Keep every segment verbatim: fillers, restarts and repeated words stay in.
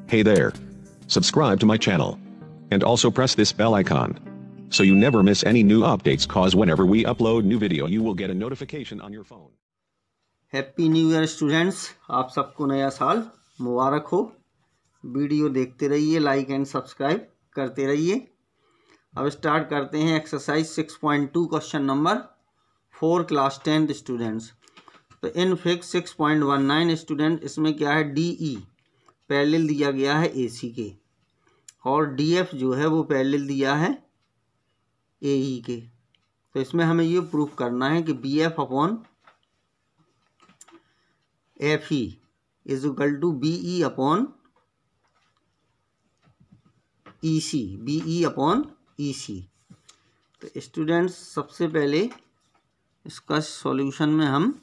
Hey there. Subscribe to my channel. And also press this bell icon. So you never miss any new updates, cause whenever we upload new video you will get a notification on your phone. Happy new year students, आप सबको नया साल मुबारक हो। Video देखते रहिए, like and subscribe करते रहिए। अब स्टार्ट करते हैं exercise six point two question number four class tenth students. तो in fig six point one nine student, इसमें क्या है, डी ई पैरेलल दिया गया है ए सी के, और डी एफ जो है वो पैरेलल दिया है ए ई के। तो इसमें हमें ये प्रूफ करना है कि B F upon F E is equal to B E upon E C, B E upon E C. तो स्टूडेंट्स सबसे पहले इसका सॉल्यूशन में हम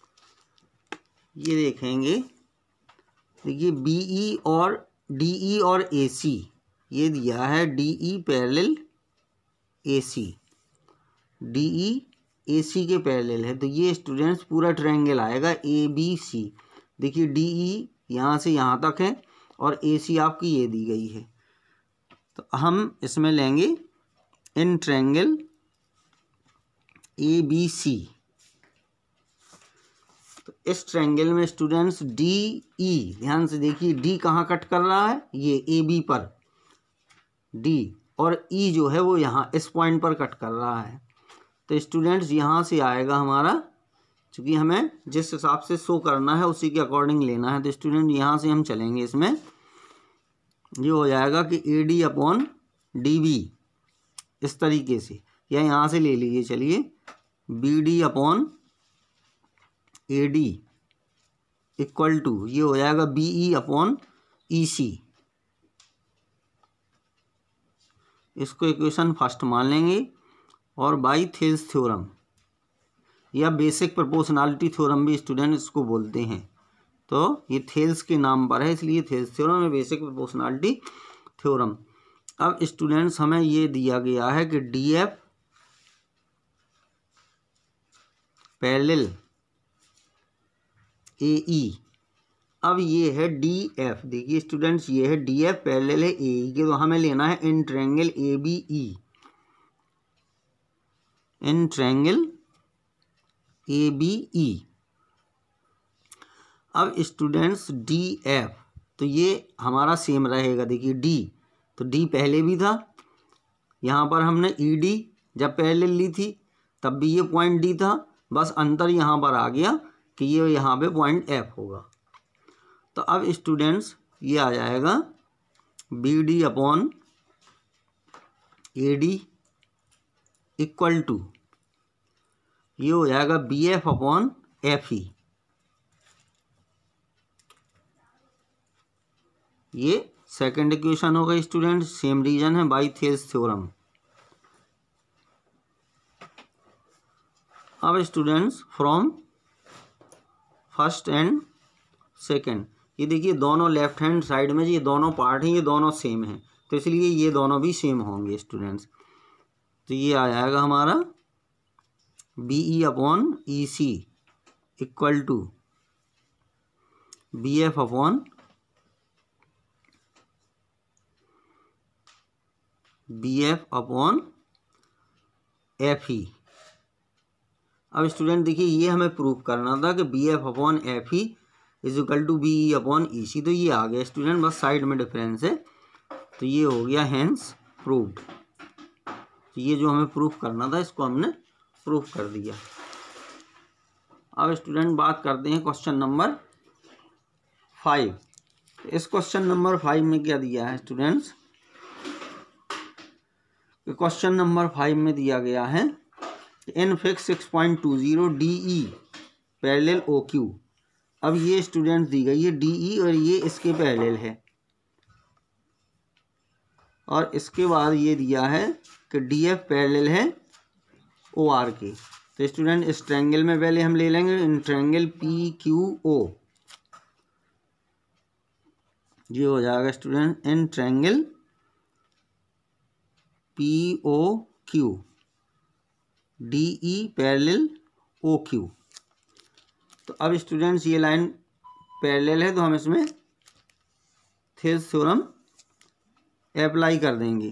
ये देखेंगे। देखिए बी ई और डी ई और ए सी ये दिया है, D E parallel A C, D E A C के पैरेलल है। तो ये स्टूडेंट्स पूरा ट्रायंगल आएगा ए बी सी। देखिए डी ई यहाँ से यहाँ तक है और ए सी आपकी ये दी गई है। तो हम इसमें लेंगे in triangle A B C. तो इस ट्रायंगल में स्टूडेंट्स डी ई, ध्यान से देखिए डी कहाँ कट कर रहा है, ये ए बी पर डी, और ई जो है वो यहाँ इस पॉइंट पर कट कर रहा है। तो स्टूडेंट्स यहाँ से आएगा हमारा, चूँकि हमें जिस हिसाब से शो करना है उसी के अकॉर्डिंग लेना है। तो स्टूडेंट यहाँ से हम चलेंगे, इसमें ये हो जाएगा कि A D upon D B, इस तरीके से, या यहाँ से ले लीजिए, चलिए B D upon A D equal to ये हो जाएगा बी ई अपॉन ई सी। इसको इक्वेशन फर्स्ट मान लेंगे, और बाई थेल्स थ्योरम या बेसिक प्रोपोर्शनैलिटी थ्योरम भी स्टूडेंट इसको बोलते हैं। तो ये थेल्स के नाम पर है, इसलिए थेल्स थ्योरम या बेसिक प्रोपोर्शनैलिटी थ्योरम। अब स्टूडेंट्स हमें ये दिया गया है कि D F parallel A E. अब ये है डी एफ, देखिए स्टूडेंट्स ये है डी एफ पैरेलल है ए ई के। तो हमें लेना है in triangle A B E, in triangle A B E. अब स्टूडेंट्स डी एफ, तो ये हमारा सेम रहेगा। देखिए डी, तो डी पहले भी था, यहाँ पर हमने ई डी जब पैरेलल ली थी तब भी ये पॉइंट डी था, बस अंतर यहाँ पर आ गया कि ये यहाँ पे पॉइंट एफ होगा। तो अब स्टूडेंट्स ये आ जाएगा B D upon A D equal to ये हो जाएगा B F upon F E. ये सेकंड इक्वेशन होगा स्टूडेंट, सेम रीजन है बाई थेल्स थ्योरम। अब students from first and second, ये देखिए दोनों लेफ्ट हैंड साइड में ये दोनों पार्ट हैं, ये दोनों सेम हैं, तो इसलिए ये दोनों भी सेम होंगे स्टूडेंट्स। तो ये आ जाएगा हमारा B E upon E C equal to B F upon B F upon F E. अब स्टूडेंट देखिए ये हमें प्रूफ करना था कि B F upon F E is equal to B E upon E C. तो ये आ गया स्टूडेंट, बस साइड में डिफरेंस है, तो ये हो गया हैंस प्रूव्ड। तो ये जो हमें प्रूफ करना था इसको हमने प्रूफ कर दिया। अब स्टूडेंट बात करते हैं क्वेश्चन नंबर फाइव। तो इस क्वेश्चन नंबर फाइव में क्या दिया है स्टूडेंट्स, क्वेश्चन नंबर फाइव में दिया गया है in fig six point two zero D E parallel O Q. अब ये स्टूडेंट्स दी गई है डी ई और ये इसके पैरेलल है, और इसके बाद ये दिया है कि डी एफ पैरेलल है ओ आर के। तो स्टूडेंट इस ट्रायंगल में पहले हम ले लेंगे in triangle P Q O. ये हो जाएगा student in triangle P O Q D E parallel O Q. तो अब स्टूडेंट्स ये लाइन पैरेलल है तो हम इसमें थेल्स थ्योरम अप्लाई कर देंगे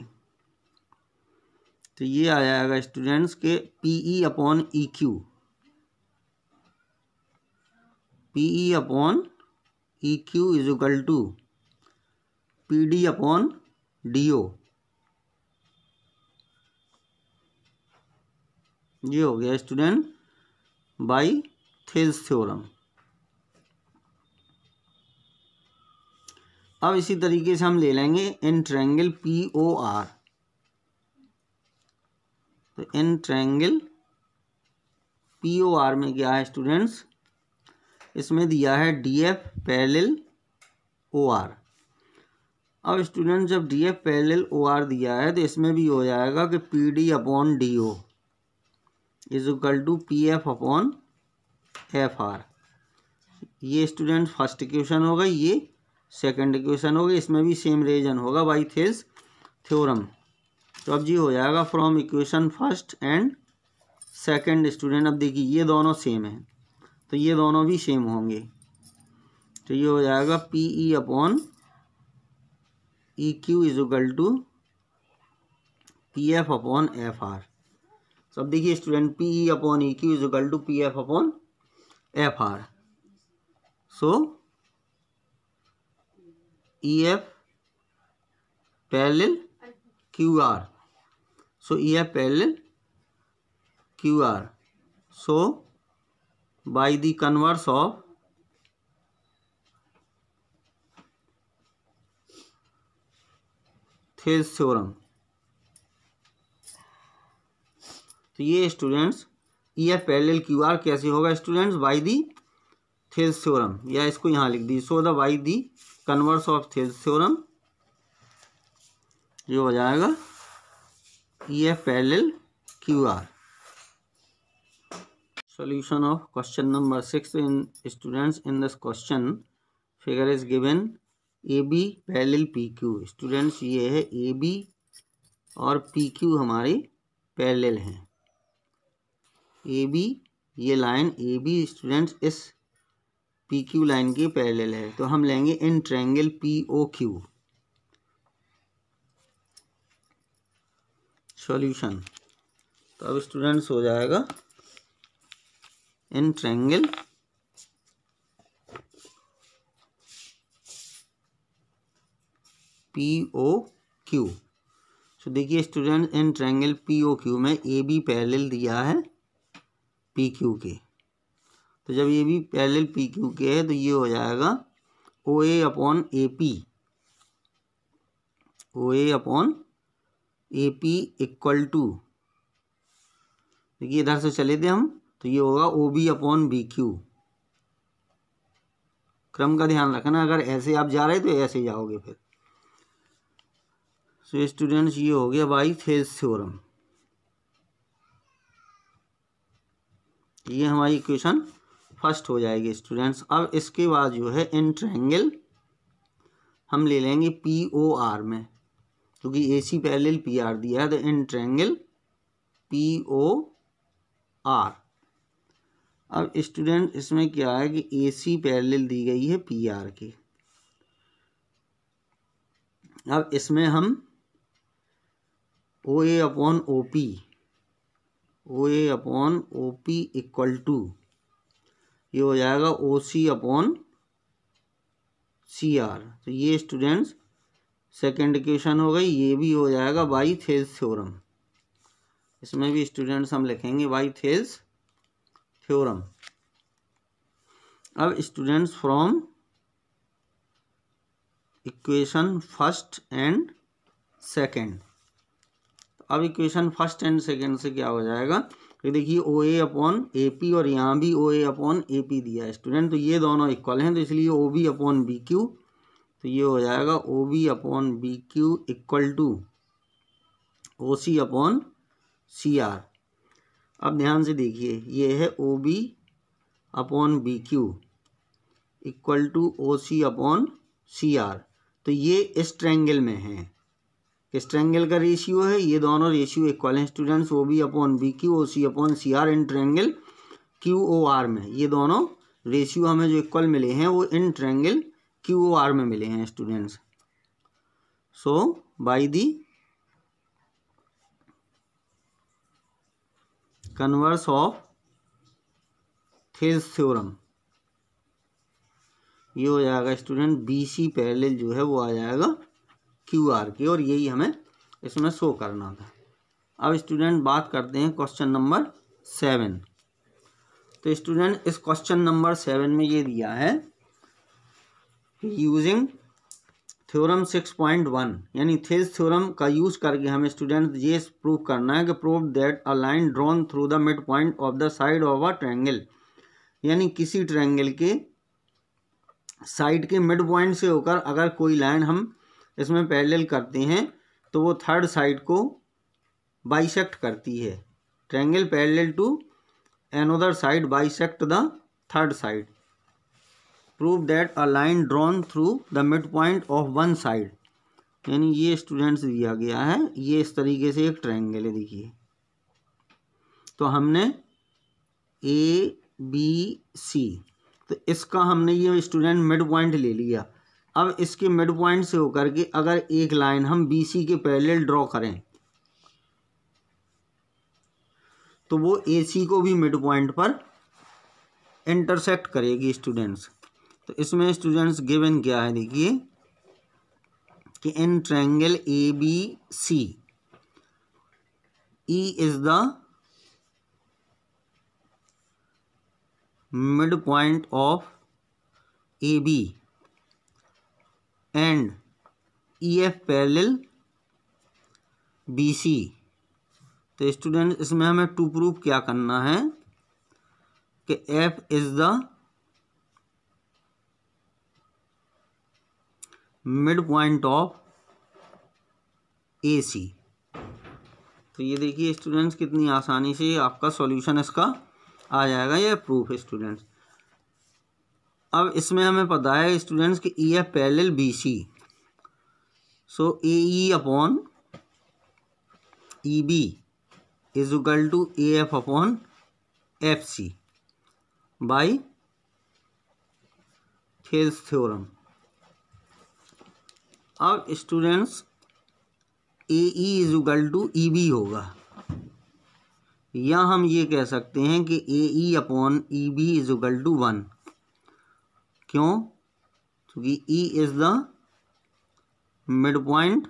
तो ये आ जाएगा स्टूडेंट्स के P E upon E Q, P E upon E Q is equal to P D upon D O. ये हो गया स्टूडेंट बाई थेल्स थ्योरम। अब इसी तरीके से हम ले लेंगे in triangle P O R. तो in triangle P O R में क्या है स्टूडेंट्स, इसमें दिया है D F parallel O R. अब स्टूडेंट जब D F parallel O R दिया है तो इसमें भी हो जाएगा कि P D upon D O is equal to P F upon F R. ये स्टूडेंट फर्स्ट इक्वेशन होगा, ये सेकंड इक्वेशन होगी, इसमें भी सेम रीजन होगा बाई थेल्स थ्योरम। तो अब जी हो जाएगा from equation first and second student. अब देखिए ये दोनों सेम है तो ये दोनों भी सेम होंगे तो ये हो जाएगा P E upon E Q is equal to P F upon F R. तो अब देखिए student P E upon E Q is equal to P F upon F R. So E F parallel Q R. So E F parallel Q R. So by the converse of Thales theorem. तो ये students E F parallel Q R कैसे होगा students, by the Thales theorem, या इसको यहाँ लिख दी so the by the converse of Thales theorem. जो हो जाएगा E F parallel Q R. Solution of question number six in students in this question figure is given A B parallel P Q. Students ये है A B और P Q हमारे parallel हैं। A B ये line A B students इस P Q line के parallel है तो हम लेंगे in triangle P O Q. Solution तो अब स्टूडेंट्स हो जाएगा in triangle P O Q. तो देखिए student in triangle P O Q में ए बी पैरेलल दिया है पी क्यू के। तो जब ये भी पैरेलल पी क्यू के है तो ये हो जाएगा O A upon A P, O A upon A P equal to, देखिए इधर से चले थे हम तो ये होगा O B upon B Q. क्रम का ध्यान रखना, अगर ऐसे आप जा रहे तो ऐसे जाओगे फिर। सो स्टूडेंट्स ये हो गया बाई थेल्स थ्योरम। ये हमारी इक्वेशन फर्स्ट हो जाएगी स्टूडेंट्स। अब इसके बाद जो है इन ट्रायंगल हम ले लेंगे पी ओ आर में, क्योंकि A C parallel P R दिया है तो in triangle P O R. अब स्टूडेंट इसमें क्या है कि ए सी पैरेलल दी गई है पी आर की। अब इसमें हम O A upon O P, O A upon O P equal to ये हो जाएगा ओ सी अपॉन सी आर। तो ये स्टूडेंट्स सेकेंड इक्वेशन हो गई, ये भी हो जाएगा बाई थेल्स थ्योरम। इसमें भी स्टूडेंट्स हम लिखेंगे बाई थेल्स थ्योरम। अब students from equation first and second, अब इक्वेशन फर्स्ट एंड सेकेंड से क्या हो जाएगा कि देखिए ओ ए अपॉन ए पी और यहाँ भी ओ ए अपॉन ए पी दिया है स्टूडेंट, तो ये दोनों इक्वल हैं तो इसलिए O B upon B Q, तो ये हो जाएगा O B upon B Q equal to O C upon C R. अब ध्यान से देखिए ये है O B upon B Q equal to O C upon C R. तो ये इस ट्रायंगल में है, किस ट्रायंगल का रेशियो है, ये दोनों रेशियो इक्वल हैं students, O B upon B Q, O C upon C R in triangle Q O R में। ये दोनों रेशियो हमें जो इक्वल मिले हैं वो in triangle Q O R में मिले हैं students. So by the converse of Thales theorem ये हो जाएगा स्टूडेंट बी सी पैरेलल जो है वो आ जाएगा क्यू आर के, और यही हमें इसमें शो करना था। अब स्टूडेंट बात करते हैं क्वेश्चन नंबर सेवन। तो स्टूडेंट इस क्वेश्चन नंबर सेवन में ये दिया है using theorem six point one यानी थेल्स थ्योरम का यूज करके हमें स्टूडेंट ये प्रूव करना है कि prove that a line drawn through the mid point of the side of a triangle, यानी किसी ट्रायंगल के साइड के मिड पॉइंट से होकर अगर कोई लाइन हम इसमें पैरेलल करते हैं तो वो थर्ड साइड को बाइसेक्ट करती है। Triangle parallel to another side bisect the third side. Prove that a line drawn through the mid point of one side, यानी ये स्टूडेंट्स दिया गया है, ये इस तरीके से एक ट्रायंगल है। देखिए तो हमने ए बी सी, तो इसका हमने ये स्टूडेंट मिड पॉइंट ले लिया। अब इसके मिड पॉइंट से होकर के अगर एक लाइन हम बी सी के पैरेलल ड्रॉ करें तो वो ए सी को भी मिड पॉइंट पर इंटरसेक्ट करेगी स्टूडेंट्स। तो इसमें स्टूडेंट्स गिवन क्या है, देखिए कि in triangle A B C E is the mid point of A B and E F parallel B C. तो स्टूडेंट इसमें हमें टू प्रूव क्या करना है कि F is the mid point of A C. तो ये देखिए स्टूडेंट्स कितनी आसानी से आपका सॉल्यूशन इसका आ जाएगा, ये प्रूफ है स्टूडेंट्स। अब इसमें हमें पता है स्टूडेंट्स कि E F parallel B C, so A E upon E B is equal to A F upon F C by Thales theorem. अब students A E is equal to E B होगा, या हम ये कह सकते हैं कि A E upon E B is equal to one. क्यों? क्योंकि E is the mid point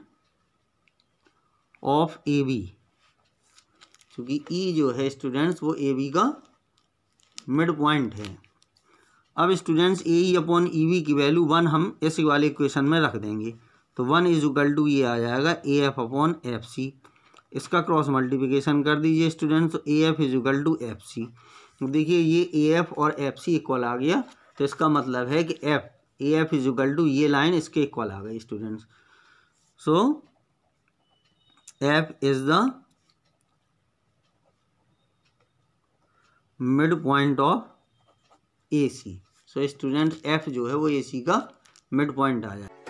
of A B, क्योंकि ई जो है स्टूडेंट्स वो ए बी का मिड पॉइंट है। अब students A E upon E B की वैल्यू वन हम इस वाले इक्वेशन में रख देंगे, तो वन इज इक्वल टू ये आ जाएगा A F upon F C. इसका क्रॉस मल्टीप्लिकेशन कर दीजिए स्टूडेंट्स, तो A F is equal to F C. देखिए ये ए एफ और एफ सी इक्वल आ गया, तो इसका मतलब है कि F A F is equal to ये लाइन इसके इक्वल आ गई students. So F is the mid point of A C. So student F जो है वो ए सी का मिड पॉइंट आ जाए।